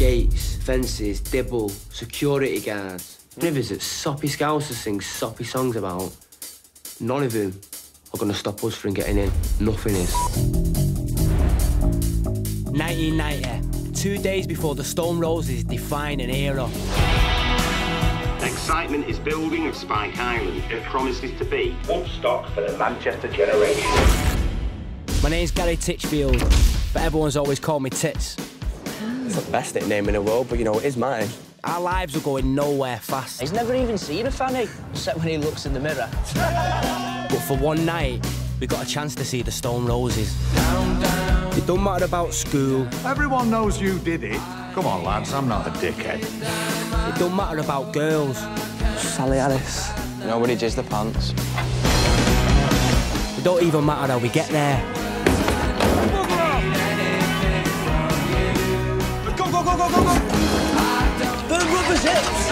gates, fences, dibble, security guards. Rivers that soppy scousers sing soppy songs about. None of them are going to stop us from getting in. Nothing is. 1990, 2 days before the Stone Roses define an era. Excitement is building of Spike Island. It promises to be Woodstock for the Manchester generation. My name's Gary Titchfield, but everyone's always called me Tits. It's the best nickname in the world, but you know, it is mine. Our lives are going nowhere fast. He's never even seen a fanny, except when he looks in the mirror. But for one night, we got a chance to see the Stone Roses. It don't matter about school. Everyone knows you did it. Come on, lads, I'm not a dickhead. It don't matter about girls. Sally Alice. Nobody jizzed the pants. It don't even matter how we get there. Go, go, go, go, go, go! Burn rubber zips!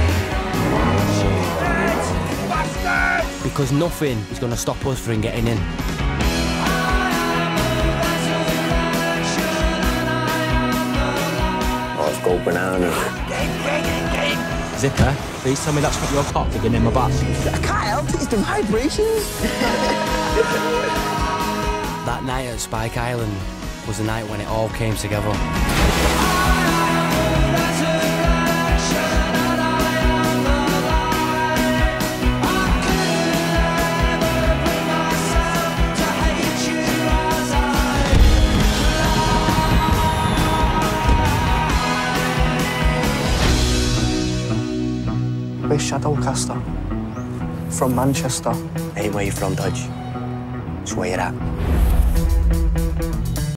Because nothing is going to stop us from getting in. Let's go bananas. Zipper, please tell me that's not your cock digging in my butt. I can't help it, it's the vibrations. That night at Spike Island was the night when it all came together. We're Shadowcaster, from Manchester. Ain't where you from, Dodge. It's where you're at.